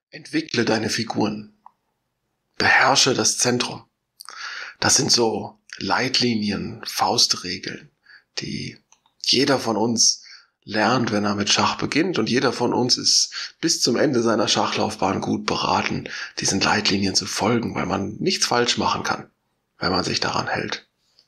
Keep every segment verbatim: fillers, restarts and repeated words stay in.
Entwickle deine Figuren. Beherrsche das Zentrum. Das sind so Leitlinien, Faustregeln, die jeder von uns lernt, wenn er mit Schach beginnt. Und jeder von uns ist bis zum Ende seiner Schachlaufbahn gut beraten, diesen Leitlinien zu folgen, weil man nichts falsch machen kann, wenn man sich daran hält.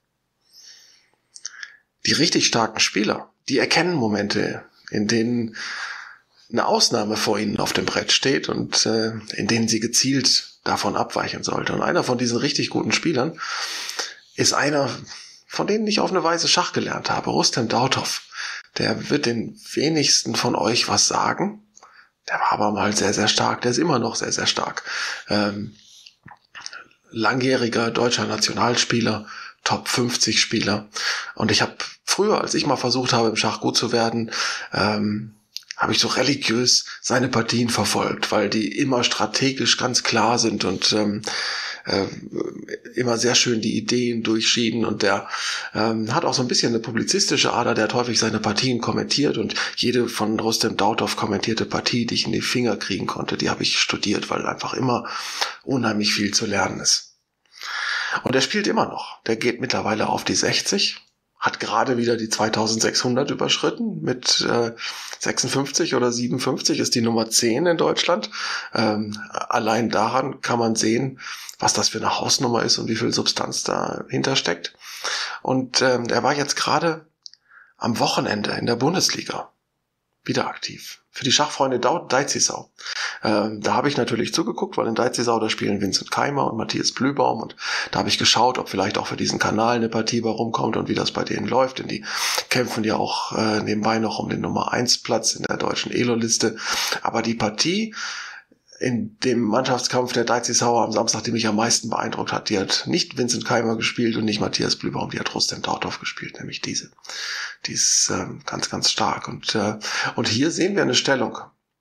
Die richtig starken Spieler, die erkennen Momente, in denen eine Ausnahme vor ihnen auf dem Brett steht und äh, in denen sie gezielt davon abweichen sollte. Und einer von diesen richtig guten Spielern ist einer, von denen ich auf eine Weise Schach gelernt habe, Rustem Dautov. Der wird den wenigsten von euch was sagen. Der war aber mal sehr, sehr stark. Der ist immer noch sehr, sehr stark. Ähm, langjähriger deutscher Nationalspieler, Top fünfzig Spieler. Und ich habe früher, als ich mal versucht habe, im Schach gut zu werden, ähm, habe ich so religiös seine Partien verfolgt, weil die immer strategisch ganz klar sind und ähm, äh, immer sehr schön die Ideen durchschieden. Und der ähm, hat auch so ein bisschen eine publizistische Ader, der hat häufig seine Partien kommentiert und jede von Rustem Dautov kommentierte Partie, die ich in die Finger kriegen konnte, die habe ich studiert, weil einfach immer unheimlich viel zu lernen ist. Und er spielt immer noch. Der geht mittlerweile auf die sechzig. Hat gerade wieder die zweitausendsechshundert überschritten mit äh, sechsundfünfzig oder siebenundfünfzig, ist die Nummer zehn in Deutschland. Ähm, allein daran kann man sehen, was das für eine Hausnummer ist und wie viel Substanz dahinter steckt. Und ähm, er war jetzt gerade am Wochenende in der Bundesliga wieder aktiv. Für die Schachfreunde Deizisau. Ähm, da habe ich natürlich zugeguckt, weil in Deizisau, da spielen Vincent Keimer und Matthias Blühbaum und da habe ich geschaut, ob vielleicht auch für diesen Kanal eine Partie bei rumkommt und wie das bei denen läuft, denn die kämpfen ja auch äh, nebenbei noch um den Nummer eins Platz in der deutschen Elo-Liste. Aber die Partie in dem Mannschaftskampf der Deizisauer am Samstag, die mich am meisten beeindruckt hat, die hat nicht Vincent Keimer gespielt und nicht Matthias Blühbaum, die hat Rustem Dautov gespielt, nämlich diese. Die ist äh, ganz, ganz stark. Und, äh, und hier sehen wir eine Stellung,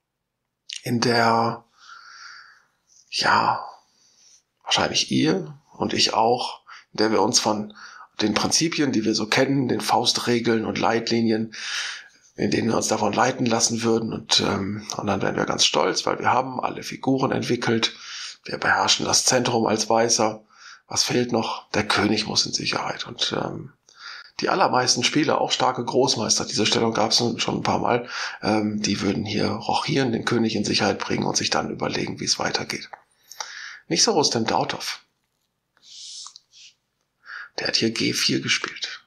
in der, ja, wahrscheinlich ihr und ich auch, in der wir uns von den Prinzipien, die wir so kennen, den Faustregeln und Leitlinien, in denen wir uns davon leiten lassen würden. Und, ähm, und dann wären wir ganz stolz, weil wir haben alle Figuren entwickelt. Wir beherrschen das Zentrum als Weißer. Was fehlt noch? Der König muss in Sicherheit. Und ähm, die allermeisten Spieler, auch starke Großmeister, diese Stellung gab es schon ein paar Mal, ähm, die würden hier rochieren, den König in Sicherheit bringen und sich dann überlegen, wie es weitergeht. Nicht so Rustem Dautov. Der hat hier G vier gespielt.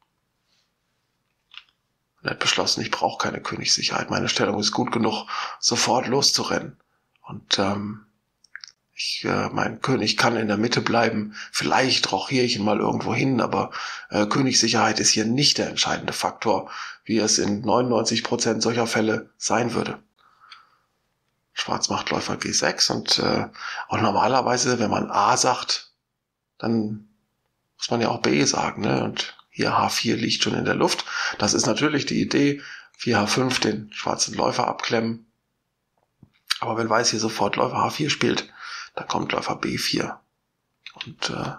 Und er hat beschlossen, ich brauche keine Königssicherheit. Meine Stellung ist gut genug, sofort loszurennen. Und ähm, ich, äh, mein König kann in der Mitte bleiben. Vielleicht rochiere ich ihn mal irgendwo hin, aber äh, Königssicherheit ist hier nicht der entscheidende Faktor, wie es in neunundneunzig Prozent solcher Fälle sein würde. Schwarz macht Läufer G sechs und, äh, und normalerweise, wenn man A sagt, dann muss man ja auch B sagen, ne? Und hier H vier liegt schon in der Luft. Das ist natürlich die Idee. vier H fünf den schwarzen Läufer abklemmen. Aber wenn Weiß hier sofort Läufer H vier spielt, dann kommt Läufer B vier. Und äh,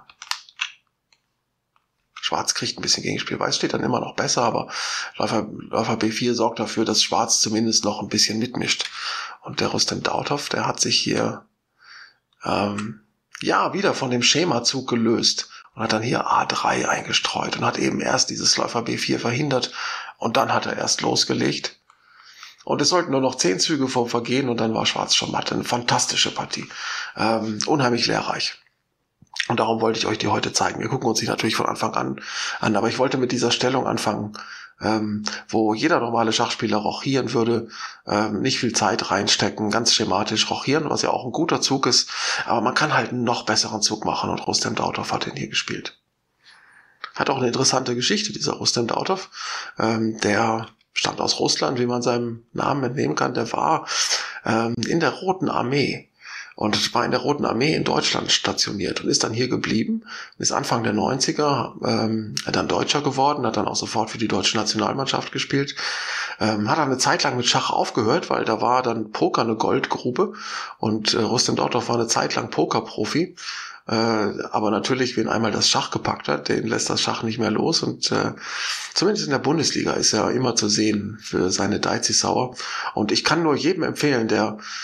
Schwarz kriegt ein bisschen Gegenspiel. Weiß steht dann immer noch besser, aber Läufer, Läufer B vier sorgt dafür, dass Schwarz zumindest noch ein bisschen mitmischt. Und der Rustem Dautov, der hat sich hier ähm, ja wieder von dem Schemazug gelöst. Und hat dann hier A drei eingestreut und hat eben erst dieses Läufer B vier verhindert und dann hat er erst losgelegt. Und es sollten nur noch zehn Züge vor Vergehen und dann war Schwarz schon matt. Eine fantastische Partie. Ähm, unheimlich lehrreich. Und darum wollte ich euch die heute zeigen. Wir gucken uns die natürlich von Anfang an an, aber ich wollte mit dieser Stellung anfangen, ähm, wo jeder normale Schachspieler rochieren würde, ähm, nicht viel Zeit reinstecken, ganz schematisch rochieren, was ja auch ein guter Zug ist, aber man kann halt einen noch besseren Zug machen und Rustem Dautov hat den hier gespielt. Hat auch eine interessante Geschichte, dieser Rustem Dautov, ähm, der stammt aus Russland, wie man seinem Namen entnehmen kann, der war ähm, in der Roten Armee. Und war in der Roten Armee in Deutschland stationiert und ist dann hier geblieben, ist Anfang der neunziger ähm, dann Deutscher geworden, hat dann auch sofort für die deutsche Nationalmannschaft gespielt, ähm, hat dann eine Zeit lang mit Schach aufgehört, weil da war dann Poker eine Goldgrube und äh, Rustem Dautov war eine Zeit lang Pokerprofi, äh, aber natürlich, wen einmal das Schach gepackt hat, den lässt das Schach nicht mehr los und äh, zumindest in der Bundesliga ist er immer zu sehen für seine Deizisauer und ich kann nur jedem empfehlen, der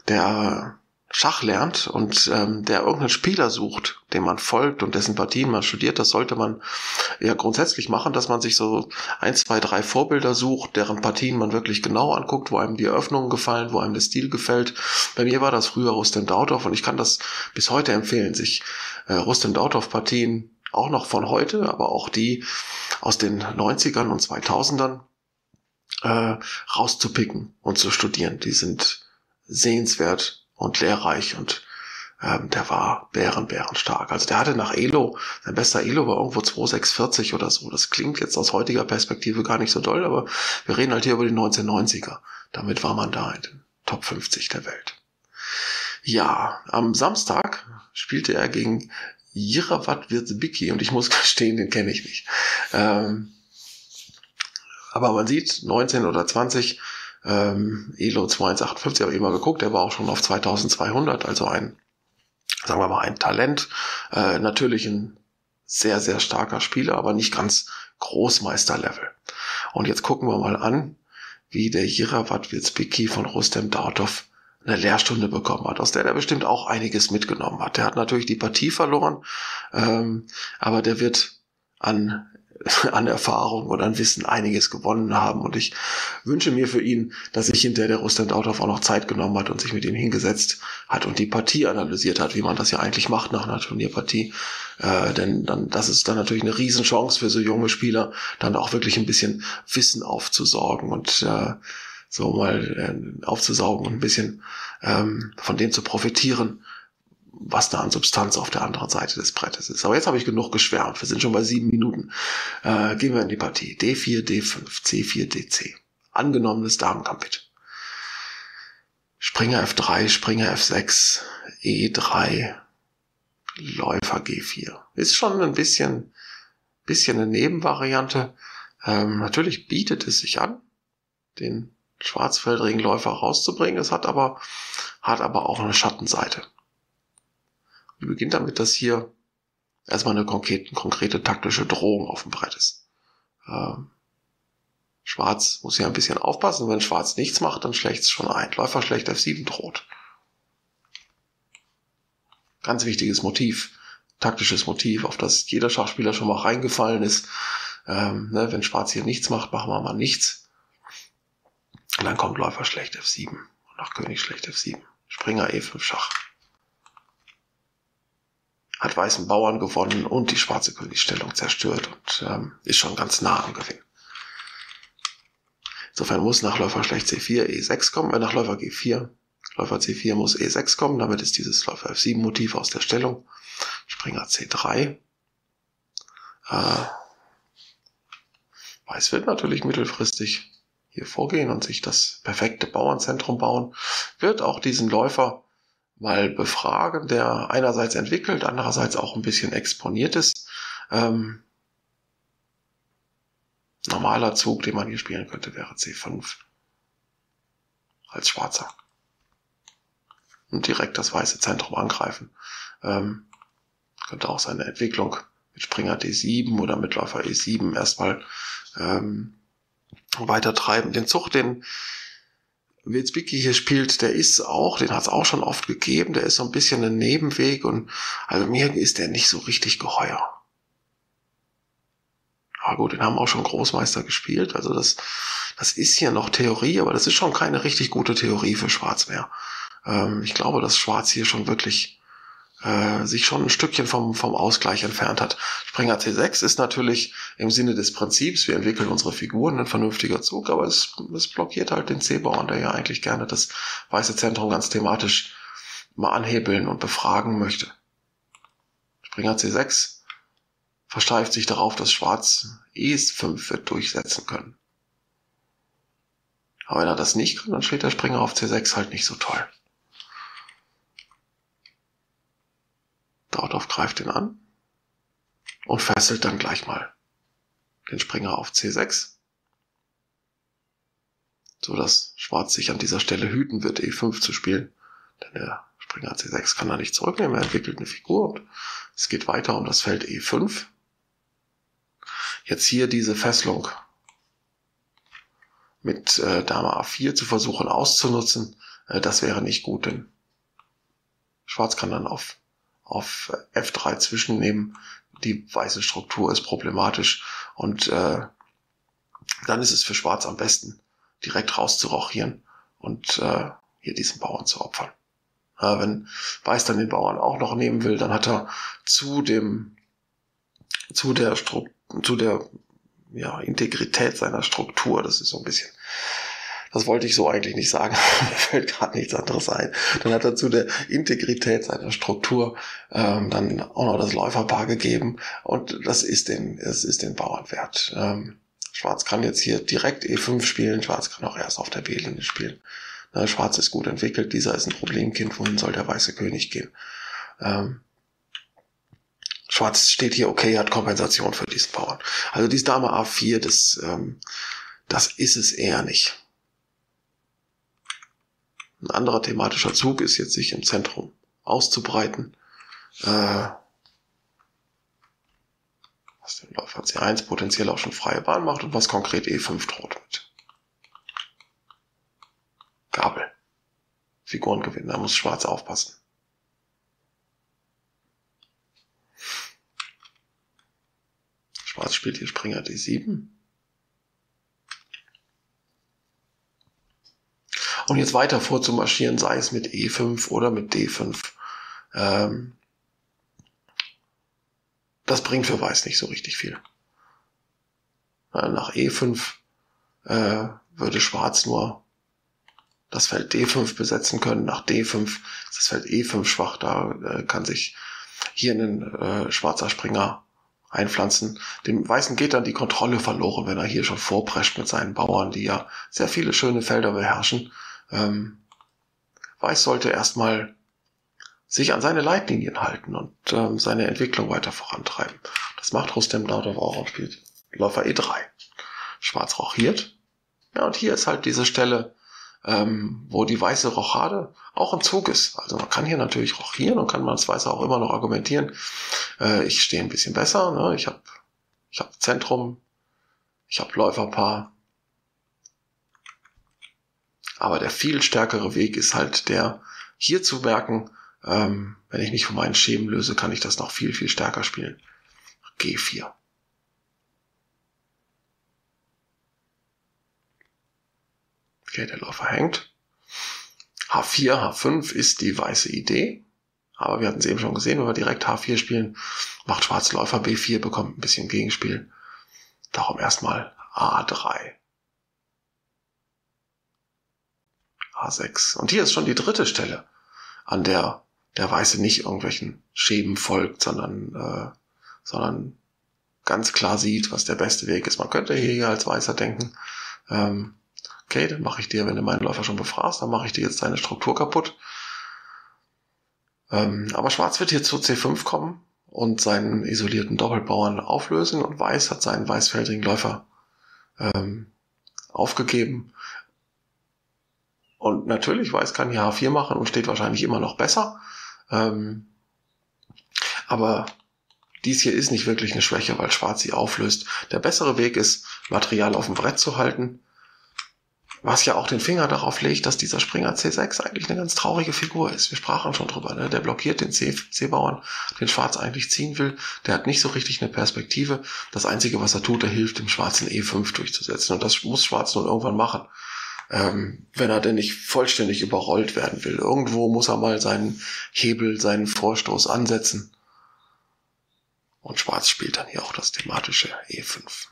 der Schach lernt und ähm, der irgendeinen Spieler sucht, dem man folgt und dessen Partien man studiert, das sollte man ja grundsätzlich machen, dass man sich so ein, zwei, drei Vorbilder sucht, deren Partien man wirklich genau anguckt, wo einem die Eröffnungen gefallen, wo einem der Stil gefällt. Bei mir war das früher Rustem Dautov und ich kann das bis heute empfehlen, sich äh, Rustem Dautov-Partien auch noch von heute, aber auch die aus den neunzigern und zweitausendern äh, rauszupicken und zu studieren. Die sind sehenswert und lehrreich und ähm, der war bären, bären stark. Also der hatte nach Elo, sein bester Elo war irgendwo zwei sechs vierzig oder so. Das klingt jetzt aus heutiger Perspektive gar nicht so doll, aber wir reden halt hier über die neunzehnhundertneunziger. Damit war man da in den Top fünfzig der Welt. Ja, am Samstag spielte er gegen Jirawat Wirzbicki und ich muss gestehen, den kenne ich nicht. Ähm, aber man sieht, neunzehn oder zwanzig, ähm, Elo zwei eins achtundfünfzig, habe ich immer geguckt, der war auch schon auf zweitausendzweihundert, also ein, sagen wir mal, ein Talent. Äh, natürlich ein sehr, sehr starker Spieler, aber nicht ganz Großmeisterlevel. Und jetzt gucken wir mal an, wie der Jirawat Wirzbicki von Rustem Dautov eine Lehrstunde bekommen hat, aus der er bestimmt auch einiges mitgenommen hat. Der hat natürlich die Partie verloren, ähm, aber der wird an an Erfahrung und an Wissen einiges gewonnen haben. Und ich wünsche mir für ihn, dass sich hinterher der Rustem Dautov auch noch Zeit genommen hat und sich mit ihm hingesetzt hat und die Partie analysiert hat, wie man das ja eigentlich macht nach einer Turnierpartie. Äh, denn dann, das ist dann natürlich eine Riesenchance für so junge Spieler, dann auch wirklich ein bisschen Wissen aufzusaugen und äh, so mal äh, aufzusaugen und ein bisschen ähm, von dem zu profitieren, was da an Substanz auf der anderen Seite des Brettes ist. Aber jetzt habe ich genug geschwärmt. Wir sind schon bei sieben Minuten. Äh, gehen wir in die Partie. D vier, D fünf, C vier, D C. Angenommenes Damengambit. Springer F drei, Springer F sechs, E drei, Läufer G vier. Ist schon ein bisschen, bisschen eine Nebenvariante. Ähm, natürlich bietet es sich an, den schwarzfeldrigen Läufer rauszubringen. Es hat aber, hat aber auch eine Schattenseite. Die beginnt damit, dass hier erstmal eine konkrete, konkrete taktische Drohung auf dem Brett ist. Ähm, Schwarz muss hier ein bisschen aufpassen. Wenn Schwarz nichts macht, dann schlägt es schon ein. Läufer schlecht F sieben droht. Ganz wichtiges Motiv, taktisches Motiv, auf das jeder Schachspieler schon mal reingefallen ist. Ähm, ne, wenn Schwarz hier nichts macht, machen wir mal nichts. Und dann kommt Läufer schlecht F sieben. Und nach König schlecht F sieben. Springer E fünf Schach. Hat weißen Bauern gewonnen und die schwarze Königsstellung zerstört und ähm, ist schon ganz nah am Gewinn. Insofern muss nach Läufer schlecht C vier E sechs kommen, äh, nach Läufer G vier. Läufer C vier muss E sechs kommen, damit ist dieses Läufer F sieben Motiv aus der Stellung. Springer C drei. Äh, Weiß wird natürlich mittelfristig hier vorgehen und sich das perfekte Bauernzentrum bauen. Wird auch diesen Läufer mal befragen, der einerseits entwickelt, andererseits auch ein bisschen exponiert ist. Ähm, normaler Zug, den man hier spielen könnte, wäre C fünf als Schwarzer. Und direkt das weiße Zentrum angreifen. Ähm, könnte auch seine Entwicklung mit Springer D sieben oder mit Läufer E sieben erstmal ähm, weiter treiben. Den Zug, den Wirzbicki hier spielt, der ist auch, den hat es auch schon oft gegeben, der ist so ein bisschen ein Nebenweg und also mir ist der nicht so richtig geheuer. Aber gut, den haben auch schon Großmeister gespielt, also das, das ist hier noch Theorie, aber das ist schon keine richtig gute Theorie für Schwarz mehr. Ähm, ich glaube, dass Schwarz hier schon wirklich äh, sich schon ein Stückchen vom, vom Ausgleich entfernt hat. Springer C sechs ist natürlich im Sinne des Prinzips, wir entwickeln unsere Figuren, ein vernünftiger Zug, aber es, es blockiert halt den C-Bauern, der ja eigentlich gerne das weiße Zentrum ganz thematisch mal anhebeln und befragen möchte. Springer C sechs versteift sich darauf, dass Schwarz E fünf wird durchsetzen können. Aber wenn er das nicht kann, dann steht der Springer auf C sechs halt nicht so toll. Dautov greift ihn an und fesselt dann gleich mal den Springer auf C sechs, so dass Schwarz sich an dieser Stelle hüten wird, E fünf zu spielen, denn der Springer C sechs kann er nicht zurücknehmen, er entwickelt eine Figur und es geht weiter um das Feld E fünf. Jetzt hier diese Fesselung mit äh, Dame A vier zu versuchen auszunutzen, Äh, das wäre nicht gut, denn Schwarz kann dann auf, auf F drei zwischennehmen. Die weiße Struktur ist problematisch und äh, dann ist es für Schwarz am besten, direkt rauszurochieren und äh, hier diesen Bauern zu opfern. Äh, wenn Weiß dann den Bauern auch noch nehmen will, dann hat er zu dem zu der Stru- zu der ja, Integrität seiner Struktur, das ist so ein bisschen, das wollte ich so eigentlich nicht sagen, mir fällt gerade nichts anderes ein. Dann hat er zu der Integrität seiner Struktur ähm, dann auch noch das Läuferpaar gegeben und das ist den, es ist den Bauern wert. Ähm, Schwarz kann jetzt hier direkt E fünf spielen, Schwarz kann auch erst auf der B-Linie spielen. Na, Schwarz ist gut entwickelt, dieser ist ein Problemkind, wohin soll der weiße König gehen? Ähm, Schwarz steht hier okay, hat Kompensation für diesen Bauern. Also dies Dame A vier, das, ähm, das ist es eher nicht. Ein anderer thematischer Zug ist jetzt, sich im Zentrum auszubreiten. Äh, was dem Läufer C eins potenziell auch schon freie Bahn macht und was konkret E fünf droht mit Gabel. Figuren gewinnen, da muss Schwarz aufpassen. Schwarz spielt hier Springer D sieben. Und jetzt weiter vorzumarschieren, sei es mit E fünf oder mit D fünf. Ähm, das bringt für Weiß nicht so richtig viel. Äh, nach E fünf äh, würde Schwarz nur das Feld D fünf besetzen können. Nach D fünf ist das Feld E fünf schwach. Da äh, kann sich hier ein äh, schwarzer Springer einpflanzen. Dem Weißen geht dann die Kontrolle verloren, wenn er hier schon vorprescht mit seinen Bauern, die ja sehr viele schöne Felder beherrschen. Ähm, Weiß sollte erstmal sich an seine Leitlinien halten und ähm, seine Entwicklung weiter vorantreiben. Das macht Rustem Davtov auch und spielt Läufer E drei. Schwarz rochiert. Ja, und hier ist halt diese Stelle, ähm, wo die weiße Rochade auch im Zug ist. Also man kann hier natürlich rochieren und kann man als Weißer auch immer noch argumentieren, äh, ich stehe ein bisschen besser, ne? ich habe ich hab Zentrum, ich habe Läuferpaar. Aber der viel stärkere Weg ist halt der, hier zu merken, ähm, wenn ich mich von meinen Schemen löse, kann ich das noch viel, viel stärker spielen. G vier. Okay, der Läufer hängt. H vier, H fünf ist die weiße Idee. Aber wir hatten es eben schon gesehen, wenn wir direkt H vier spielen, macht Schwarz Läufer B vier, bekommt ein bisschen Gegenspiel. Darum erstmal A drei. A sechs. Und hier ist schon die dritte Stelle, an der der Weiße nicht irgendwelchen Schemen folgt, sondern, äh, sondern ganz klar sieht, was der beste Weg ist. Man könnte hier als Weißer denken, ähm, okay, dann mache ich dir, wenn du meinen Läufer schon befragst, dann mache ich dir jetzt deine Struktur kaputt. Ähm, aber Schwarz wird hier zu C fünf kommen und seinen isolierten Doppelbauern auflösen und Weiß hat seinen weißfeldrigen Läufer ähm, aufgegeben. Und natürlich, Weiß kann hier H vier machen und steht wahrscheinlich immer noch besser. Ähm, aber dies hier ist nicht wirklich eine Schwäche, weil Schwarz sie auflöst. Der bessere Weg ist, Material auf dem Brett zu halten, was ja auch den Finger darauf legt, dass dieser Springer C sechs eigentlich eine ganz traurige Figur ist. Wir sprachen schon drüber, ne? Der blockiert den C-Bauern, den Schwarz eigentlich ziehen will. Der hat nicht so richtig eine Perspektive. Das Einzige, was er tut, er hilft dem Schwarzen E fünf durchzusetzen. Und das muss Schwarz nun irgendwann machen. Ähm, wenn er denn nicht vollständig überrollt werden will. Irgendwo muss er mal seinen Hebel, seinen Vorstoß ansetzen. Und Schwarz spielt dann hier auch das thematische E fünf.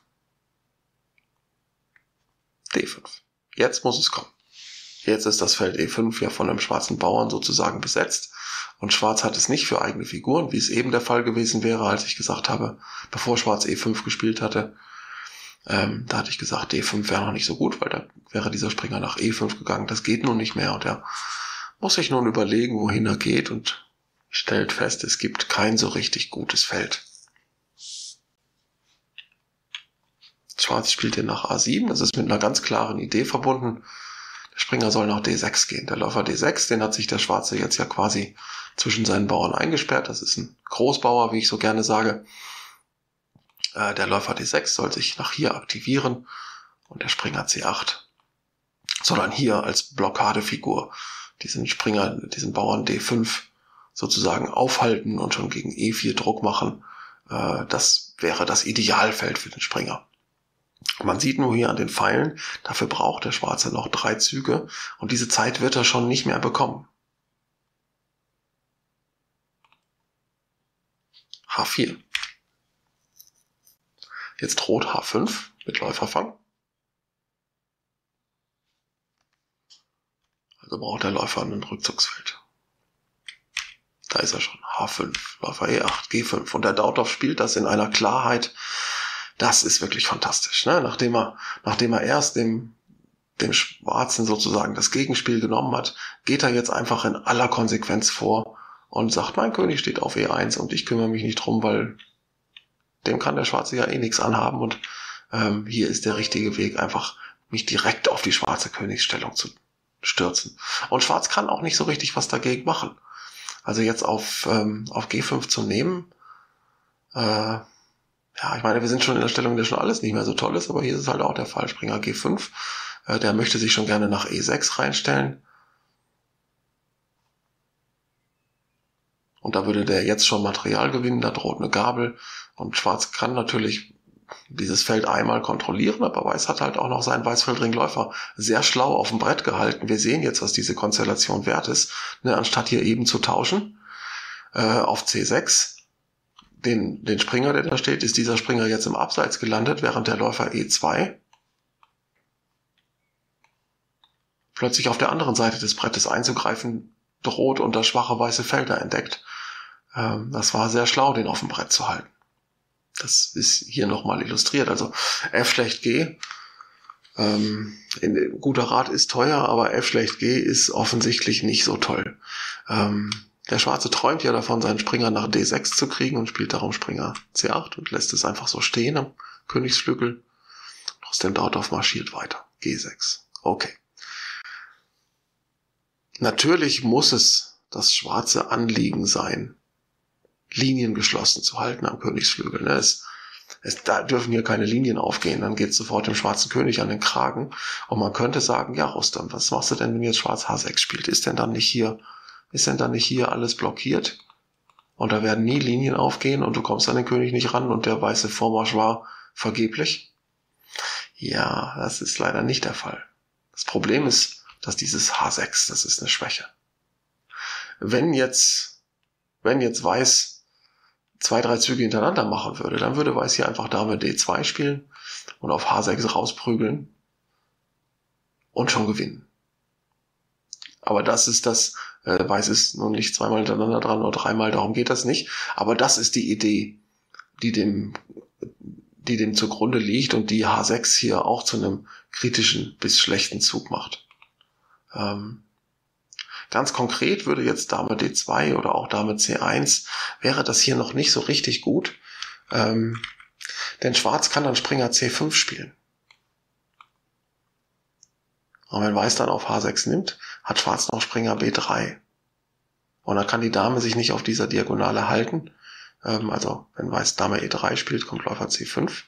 D fünf. Jetzt muss es kommen. Jetzt ist das Feld E fünf ja von einem schwarzen Bauern sozusagen besetzt. Und Schwarz hat es nicht für eigene Figuren, wie es eben der Fall gewesen wäre, als ich gesagt habe, bevor Schwarz E fünf gespielt hatte. Ähm, da hatte ich gesagt, D fünf wäre noch nicht so gut, weil da wäre dieser Springer nach E fünf gegangen. Das geht nun nicht mehr und er muss sich nun überlegen, wohin er geht und stellt fest, es gibt kein so richtig gutes Feld. Schwarz spielt den nach A sieben, das ist mit einer ganz klaren Idee verbunden. Der Springer soll nach D sechs gehen. Der Läufer D sechs, den hat sich der Schwarze jetzt ja quasi zwischen seinen Bauern eingesperrt. Das ist ein Großbauer, wie ich so gerne sage. Der Läufer D sechs soll sich nach hier aktivieren und der Springer C acht soll dann hier als Blockadefigur diesen Springer, diesen Bauern D fünf sozusagen aufhalten und schon gegen E vier Druck machen. Äh, das wäre das Idealfeld für den Springer. Man sieht nur hier an den Pfeilen, dafür braucht der Schwarze noch drei Züge und diese Zeit wird er schon nicht mehr bekommen. H vier. Jetzt droht H fünf mit Läuferfang. Also braucht der Läufer ein Rückzugsfeld. Da ist er schon. H fünf, Läufer E acht, G fünf. Und der Dauthoff spielt das in einer Klarheit. Das ist wirklich fantastisch. Ne? Nachdem er, nachdem er erst dem, dem Schwarzen sozusagen das Gegenspiel genommen hat, geht er jetzt einfach in aller Konsequenz vor und sagt, mein König steht auf E eins und ich kümmere mich nicht drum, weil dem kann der Schwarze ja eh nichts anhaben. Und ähm, hier ist der richtige Weg, einfach mich direkt auf die schwarze Königsstellung zu stürzen. Und Schwarz kann auch nicht so richtig was dagegen machen. Also jetzt auf, ähm, auf G fünf zu nehmen, äh, ja, ich meine, wir sind schon in der Stellung, in der schon alles nicht mehr so toll ist, aber hier ist es halt auch der Fall. Springer G fünf, äh, der möchte sich schon gerne nach E sechs reinstellen. Und da würde der jetzt schon Material gewinnen, da droht eine Gabel. Und Schwarz kann natürlich dieses Feld einmal kontrollieren, aber Weiß hat halt auch noch seinen Weißfeldringläufer sehr schlau auf dem Brett gehalten. Wir sehen jetzt, was diese Konstellation wert ist. Ne, anstatt hier eben zu tauschen äh, auf C sechs, den, den Springer, der da steht, ist dieser Springer jetzt im Abseits gelandet, während der Läufer E zwei plötzlich auf der anderen Seite des Brettes einzugreifen droht und das schwache weiße Felder entdeckt. Ähm, das war sehr schlau, den auf dem Brett zu halten. Das ist hier nochmal illustriert. Also F schlecht G. Ähm, in, guter Rat ist teuer, aber F schlecht G ist offensichtlich nicht so toll. Ähm, der Schwarze träumt ja davon, seinen Springer nach D sechs zu kriegen und spielt darum Springer C acht und lässt es einfach so stehen am Königsflügel. Trotzdem Dauthoff marschiert weiter. G sechs. Okay. Natürlich muss es das schwarze Anliegen sein, Linien geschlossen zu halten am Königsflügel. Ne? Es, es, da dürfen hier keine Linien aufgehen, dann geht es sofort dem schwarzen König an den Kragen. Und man könnte sagen, ja Rustam, was machst du denn, wenn jetzt Schwarz H sechs spielt? Ist denn dann nicht hier, ist denn dann nicht hier alles blockiert? Und da werden nie Linien aufgehen und du kommst an den König nicht ran und der weiße Vormarsch war vergeblich? Ja, das ist leider nicht der Fall. Das Problem ist, dass dieses H sechs, das ist eine Schwäche. Wenn jetzt, wenn jetzt Weiß zwei, drei Züge hintereinander machen würde, dann würde Weiß hier einfach Dame D zwei spielen und auf H sechs rausprügeln und schon gewinnen. Aber das ist das, äh, Weiß ist nun nicht zweimal hintereinander dran oder dreimal, darum geht das nicht. Aber das ist die Idee, die dem, die dem zugrunde liegt und die H sechs hier auch zu einem kritischen bis schlechten Zug macht. Ähm, Ganz konkret würde jetzt Dame D zwei oder auch Dame C eins, wäre das hier noch nicht so richtig gut, ähm, denn Schwarz kann dann Springer C fünf spielen. Und wenn Weiß dann auf H sechs nimmt, hat Schwarz noch Springer B drei. Und dann kann die Dame sich nicht auf dieser Diagonale halten. Ähm, also wenn Weiß Dame E drei spielt, kommt Läufer C fünf.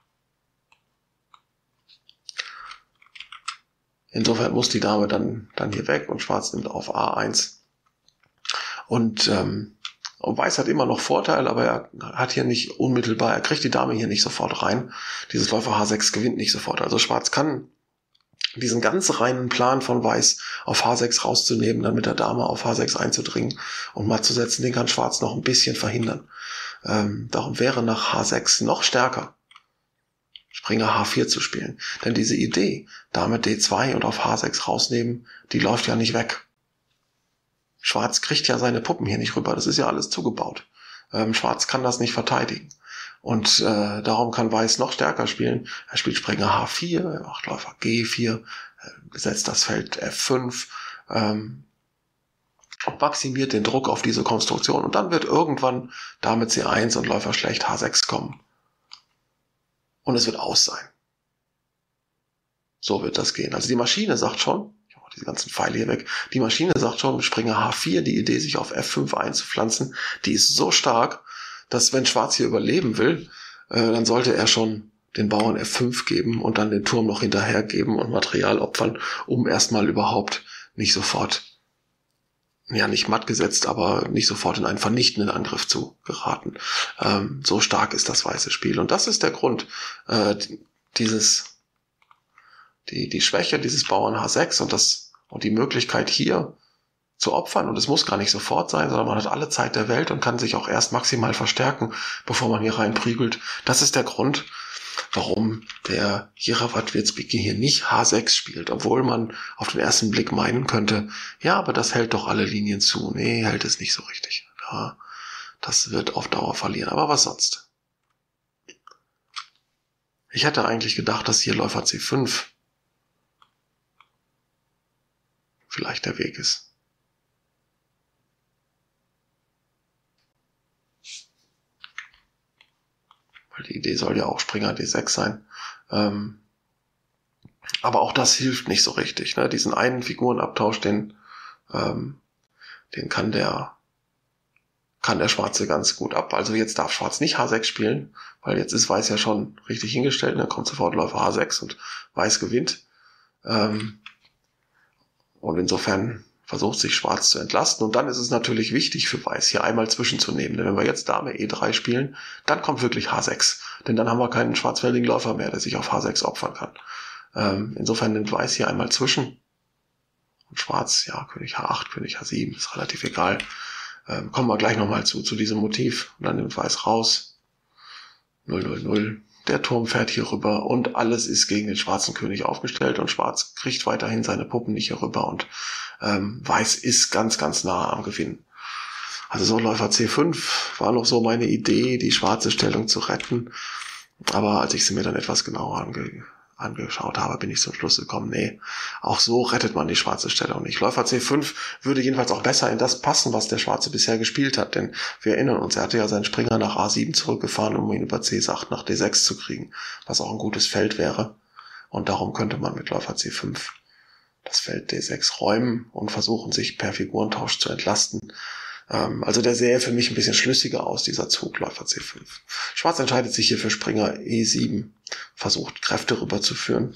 Insofern muss die Dame dann, dann hier weg und Schwarz nimmt auf A eins. Und, ähm, und Weiß hat immer noch Vorteil, aber er hat hier nicht unmittelbar, er kriegt die Dame hier nicht sofort rein. Dieses Läufer H sechs gewinnt nicht sofort. Also Schwarz kann diesen ganz reinen Plan von Weiß auf H sechs rauszunehmen, dann mit der Dame auf H sechs einzudringen und mal zu setzen, den kann Schwarz noch ein bisschen verhindern. Ähm, darum wäre nach H sechs noch stärker Springer H vier zu spielen. Denn diese Idee, Dame D zwei und auf H sechs rausnehmen, die läuft ja nicht weg. Schwarz kriegt ja seine Puppen hier nicht rüber, das ist ja alles zugebaut. Ähm, Schwarz kann das nicht verteidigen. Und äh, darum kann Weiß noch stärker spielen. Er spielt Springer H vier, er macht Läufer G vier, äh, setzt das Feld F fünf ähm, und maximiert den Druck auf diese Konstruktion. Und dann wird irgendwann Dame C eins und Läufer schlecht H sechs kommen. Und es wird aus sein. So wird das gehen. Also die Maschine sagt schon, ich mache diese ganzen Pfeile hier weg, die Maschine sagt schon, Springer H vier, die Idee, sich auf F fünf einzupflanzen, die ist so stark, dass wenn Schwarz hier überleben will, äh, dann sollte er schon den Bauern F fünf geben und dann den Turm noch hinterher geben und Material opfern, um erstmal überhaupt nicht sofort ja nicht matt gesetzt, aber nicht sofort in einen vernichtenden Angriff zu geraten. Ähm, so stark ist das weiße Spiel. Und das ist der Grund, äh, dieses, die, die Schwäche dieses Bauern H sechs und das, und die Möglichkeit hier zu opfern. Und es muss gar nicht sofort sein, sondern man hat alle Zeit der Welt und kann sich auch erst maximal verstärken, bevor man hier reinprügelt. Das ist der Grund, warum der Jirawat Wirzbicki hier nicht H sechs spielt, obwohl man auf den ersten Blick meinen könnte, ja, aber das hält doch alle Linien zu. Nee, hält es nicht so richtig. Ja, das wird auf Dauer verlieren. Aber was sonst? Ich hätte eigentlich gedacht, dass hier Läufer C fünf vielleicht der Weg ist. Die Idee soll ja auch Springer D sechs sein. Ähm, aber auch das hilft nicht so richtig. Ne? Diesen einen Figurenabtausch, den, ähm, den kann der, kann der Schwarze ganz gut ab. Also jetzt darf Schwarz nicht H sechs spielen, weil jetzt ist Weiß ja schon richtig hingestellt. Dann kommt sofort Läufer H sechs und Weiß gewinnt. Ähm, und insofern versucht sich Schwarz zu entlasten. Und dann ist es natürlich wichtig für Weiß, hier einmal zwischenzunehmen. Denn wenn wir jetzt Dame E drei spielen, dann kommt wirklich H sechs. Denn dann haben wir keinen schwarzfeldigen Läufer mehr, der sich auf H sechs opfern kann. Ähm, insofern nimmt Weiß hier einmal zwischen. Und Schwarz, ja, König H acht, König H sieben, ist relativ egal. Ähm, kommen wir gleich nochmal zu, zu diesem Motiv. Und dann nimmt Weiß raus. null null null. Der Turm fährt hier rüber und alles ist gegen den schwarzen König aufgestellt und Schwarz kriegt weiterhin seine Puppen nicht hier rüber und ähm, Weiß ist ganz, ganz nah am Gewinn. Also so Läufer C fünf war noch so meine Idee, die schwarze Stellung zu retten. Aber als ich sie mir dann etwas genauer ange angeschaut habe, bin ich zum Schluss gekommen, nee, auch so rettet man die schwarze Stellung nicht. Läufer C fünf würde jedenfalls auch besser in das passen, was der Schwarze bisher gespielt hat, denn wir erinnern uns, er hatte ja seinen Springer nach A sieben zurückgefahren, um ihn über C acht nach D sechs zu kriegen, was auch ein gutes Feld wäre. Und darum könnte man mit Läufer C fünf das Feld D sechs räumen und versuchen, sich per Figurentausch zu entlasten. Also der sähe für mich ein bisschen schlüssiger aus, dieser Zug, Läufer C fünf. Schwarz entscheidet sich hier für Springer E sieben, versucht Kräfte rüberzuführen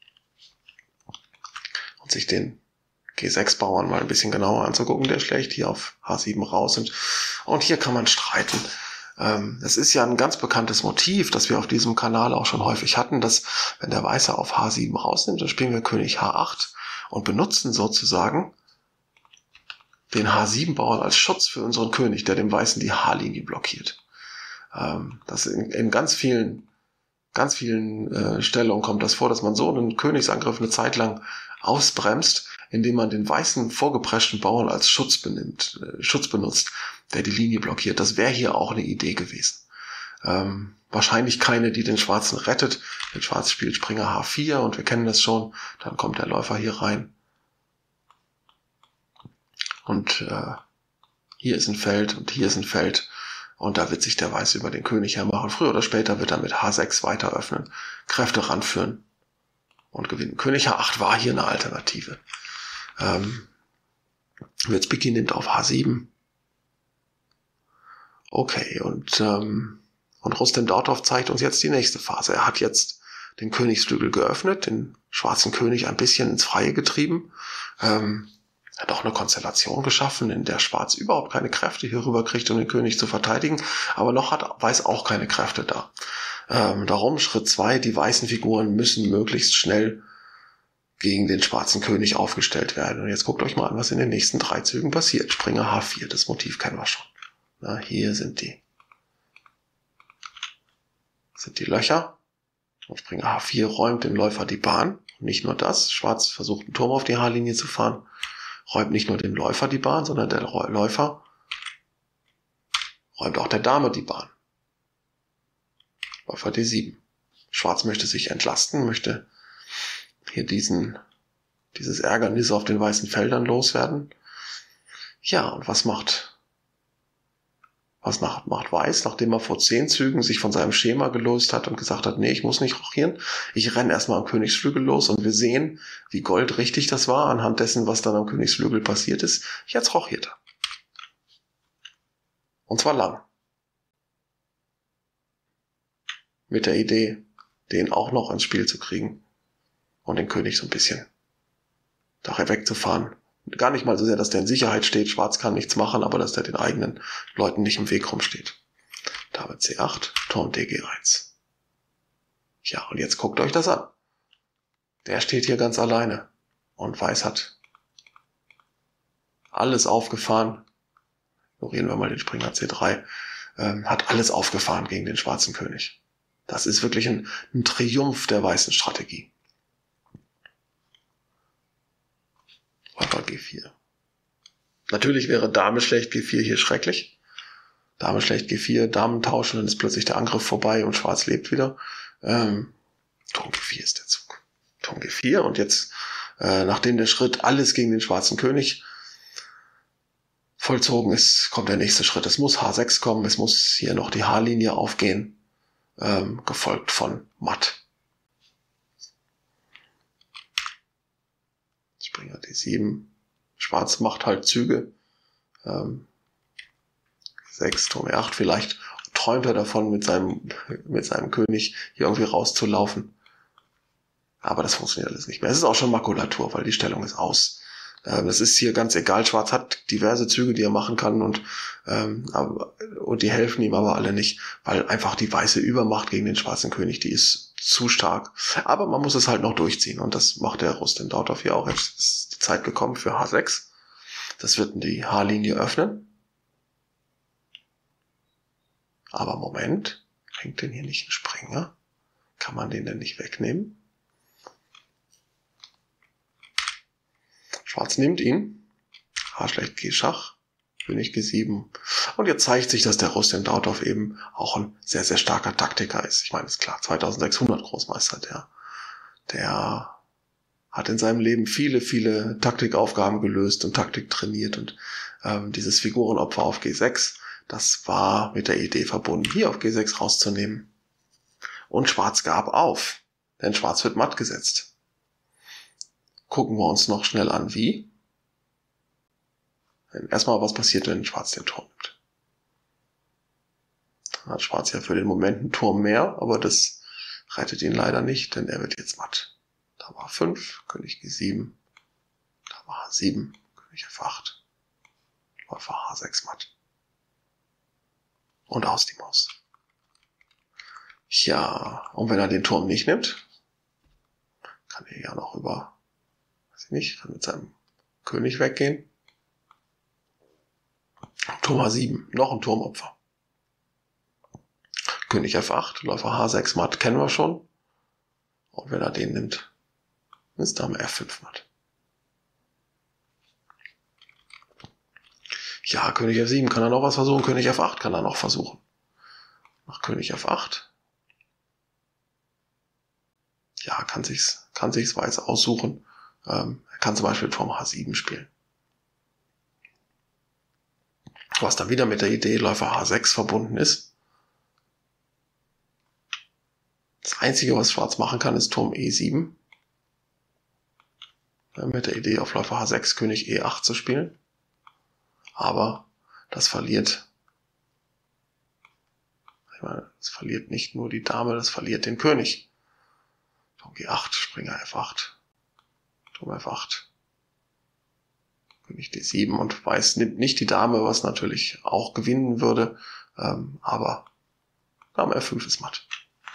und sich den G sechs Bauern mal ein bisschen genauer anzugucken. Der schlägt hier auf H sieben raus und, und hier kann man streiten. Es ist ja ein ganz bekanntes Motiv, das wir auf diesem Kanal auch schon häufig hatten, dass wenn der Weiße auf H sieben rausnimmt, dann spielen wir König H acht und benutzen sozusagen den H sieben Bauern als Schutz für unseren König, der dem Weißen die H-Linie blockiert. Ähm, das in, in ganz vielen, ganz vielen äh, Stellungen kommt das vor, dass man so einen Königsangriff eine Zeit lang ausbremst, indem man den weißen vorgepreschten Bauern als Schutz benimmt, äh, Schutz benutzt, der die Linie blockiert. Das wäre hier auch eine Idee gewesen. Ähm, wahrscheinlich keine, die den Schwarzen rettet. Der Schwarz spielt Springer H vier und wir kennen das schon. Dann kommt der Läufer hier rein. Und äh, hier ist ein Feld und hier ist ein Feld. Und da wird sich der Weiße über den König hermachen. Früher oder später wird er mit H sechs weiter öffnen, Kräfte ranführen und gewinnen. König H acht war hier eine Alternative. Ähm, Wirzbicki nimmt auf H sieben. Okay, und, ähm, und Rustem Dautov zeigt uns jetzt die nächste Phase. Er hat jetzt den Königsflügel geöffnet, den schwarzen König ein bisschen ins Freie getrieben. Ähm, Er hat auch eine Konstellation geschaffen, in der Schwarz überhaupt keine Kräfte hier rüber kriegt, um den König zu verteidigen. Aber noch hat Weiß auch keine Kräfte da. Ähm, darum Schritt zwei, die weißen Figuren müssen möglichst schnell gegen den schwarzen König aufgestellt werden. Und jetzt guckt euch mal an, was in den nächsten drei Zügen passiert. Springer H vier, das Motiv kennen wir schon. Na, hier sind die, sind die Löcher. Und Springer H vier räumt dem Läufer die Bahn. Und nicht nur das, Schwarz versucht einen Turm auf die H-Linie zu fahren. Räumt nicht nur dem Läufer die Bahn, sondern der Läufer räumt auch der Dame die Bahn. Läufer D sieben. Schwarz möchte sich entlasten, möchte hier diesen, dieses Ärgernis auf den weißen Feldern loswerden. Ja, und was macht, was macht, macht Weiß, nachdem er vor zehn Zügen sich von seinem Schema gelöst hat und gesagt hat, nee, ich muss nicht rochieren. Ich renne erstmal am Königsflügel los und wir sehen, wie goldrichtig das war anhand dessen, was dann am Königsflügel passiert ist. Jetzt rochiert er. Und zwar lang. Mit der Idee, den auch noch ins Spiel zu kriegen und den König so ein bisschen daher wegzufahren Gar nicht mal so sehr, dass der in Sicherheit steht, Schwarz kann nichts machen, aber dass der den eigenen Leuten nicht im Weg rumsteht. Dame C acht, Turm D G eins. Ja, und jetzt guckt euch das an. Der steht hier ganz alleine und Weiß hat alles aufgefahren. Ignorieren wir mal den Springer C drei. Ähm, hat alles aufgefahren gegen den schwarzen König. Das ist wirklich ein, ein Triumph der weißen Strategie. Läufer G vier. Natürlich wäre Dame schlecht G vier hier schrecklich. Dame schlecht G vier, Damen tauschen, dann ist plötzlich der Angriff vorbei und Schwarz lebt wieder. Ähm, Turm G vier ist der Zug. Turm G vier und jetzt, äh, nachdem der Schritt alles gegen den schwarzen König vollzogen ist, kommt der nächste Schritt. Es muss H sechs kommen, es muss hier noch die H-Linie aufgehen, ähm, gefolgt von Matt. Springer D sieben. Schwarz macht halt Züge. Ähm, sechs, Turm E acht. Vielleicht träumt er davon, mit seinem, mit seinem König hier irgendwie rauszulaufen. Aber das funktioniert alles nicht mehr. Es ist auch schon Makulatur, weil die Stellung ist aus. Ähm, das ist hier ganz egal. Schwarz hat diverse Züge, die er machen kann und, ähm, aber, und die helfen ihm aber alle nicht, weil einfach die weiße Übermacht gegen den schwarzen König, die ist zu stark. Aber man muss es halt noch durchziehen und das macht der Rustem Dautow hier auch. Jetzt ist die Zeit gekommen für H sechs. Das wird die H-Linie öffnen. Aber Moment, hängt denn hier nicht ein Springer? Kann man den denn nicht wegnehmen? Schwarz nimmt ihn. H schlecht G Schach. König G sieben. Und jetzt zeigt sich, dass der Rustem Dautow eben auch ein sehr, sehr starker Taktiker ist. Ich meine, ist klar, zweitausendsechshundert Großmeister, der, der hat in seinem Leben viele, viele Taktikaufgaben gelöst und Taktik trainiert und ähm, dieses Figurenopfer auf G sechs, das war mit der Idee verbunden, hier auf G sechs rauszunehmen. Und Schwarz gab auf, denn Schwarz wird matt gesetzt. Gucken wir uns noch schnell an, wie. Erstmal, was passiert, wenn Schwarz den Turm nimmt. Dann hat Schwarz ja für den Moment einen Turm mehr, aber das rettet ihn leider nicht, denn er wird jetzt matt. Da war fünf, König G sieben, da war H sieben, König F acht, Läufer H sechs matt. Und aus die Maus. Ja, und wenn er den Turm nicht nimmt, kann er ja noch über, weiß ich nicht, kann mit seinem König weggehen. Turm H sieben, noch ein Turmopfer. König F acht, Läufer H sechs matt, kennen wir schon. Und wenn er den nimmt, ist Dame F fünf matt. Ja, König F sieben kann er noch was versuchen, König F acht kann er noch versuchen. Nach König F acht. Ja, kann sich's, kann sich's Weiß aussuchen. Ähm, er kann zum Beispiel Turm H sieben spielen. Was dann wieder mit der Idee Läufer H sechs verbunden ist. Das Einzige, was Schwarz machen kann, ist Turm E sieben. Ja, mit der Idee auf Läufer H sechs König E acht zu spielen. Aber das verliert, ich meine, das verliert nicht nur die Dame, das verliert den König. Turm G acht, Springer F acht, Turm F acht, König D sieben und Weiß nimmt nicht die Dame, was natürlich auch gewinnen würde, ähm, aber Dame F fünf ist matt.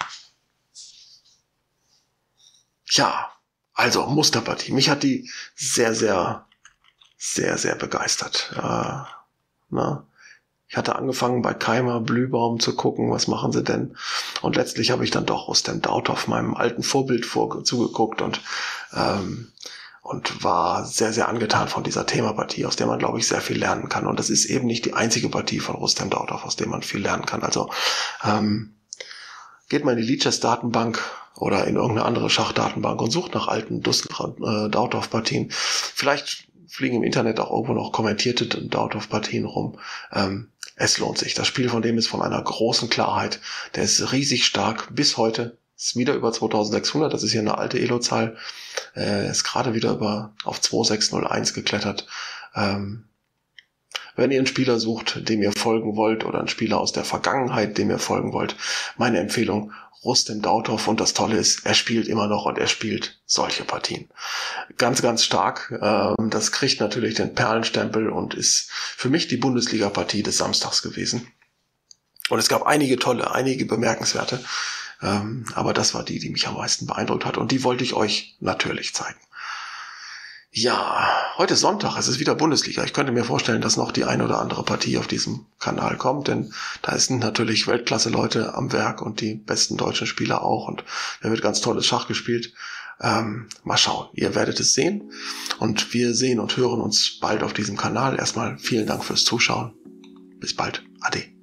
Ja, also Musterpartie. Mich hat die sehr, sehr, sehr, sehr begeistert. Äh, na, ich hatte angefangen bei Keimer, Blühbaum zu gucken, was machen sie denn? Und letztlich habe ich dann doch Rustem Dautow, meinem alten Vorbild, vor, zugeguckt und ähm, und war sehr, sehr angetan von dieser Themapartie, aus der man, glaube ich, sehr viel lernen kann. Und das ist eben nicht die einzige Partie von Rustem Dautow, aus der man viel lernen kann. Also ähm, geht mal in die Lichess-Datenbank oder in irgendeine andere Schachdatenbank und sucht nach alten äh, Dautow-Partien. Vielleicht fliegen im Internet auch irgendwo noch kommentierte Dautow-Partien rum. Ähm, es lohnt sich. Das Spiel von dem ist von einer großen Klarheit. Der ist riesig stark bis heute. Ist wieder über zweitausendsechshundert. Das ist hier eine alte Elo-Zahl. Er ist gerade wieder über auf zwei sechs null eins geklettert. Ähm, Wenn ihr einen Spieler sucht, dem ihr folgen wollt, oder einen Spieler aus der Vergangenheit, dem ihr folgen wollt, meine Empfehlung, Rustem Dautov. Und das Tolle ist, er spielt immer noch und er spielt solche Partien. Ganz, ganz stark. Das kriegt natürlich den Perlenstempel und ist für mich die Bundesliga-Partie des Samstags gewesen. Und es gab einige tolle, einige bemerkenswerte. Aber das war die, die mich am meisten beeindruckt hat. Und die wollte ich euch natürlich zeigen. Ja, heute ist Sonntag, es ist wieder Bundesliga. Ich könnte mir vorstellen, dass noch die eine oder andere Partie auf diesem Kanal kommt, denn da sind natürlich Weltklasse-Leute am Werk und die besten deutschen Spieler auch, und da wird ganz tolles Schach gespielt. Ähm, mal schauen, ihr werdet es sehen, und wir sehen und hören uns bald auf diesem Kanal. Erstmal vielen Dank fürs Zuschauen. Bis bald. Ade.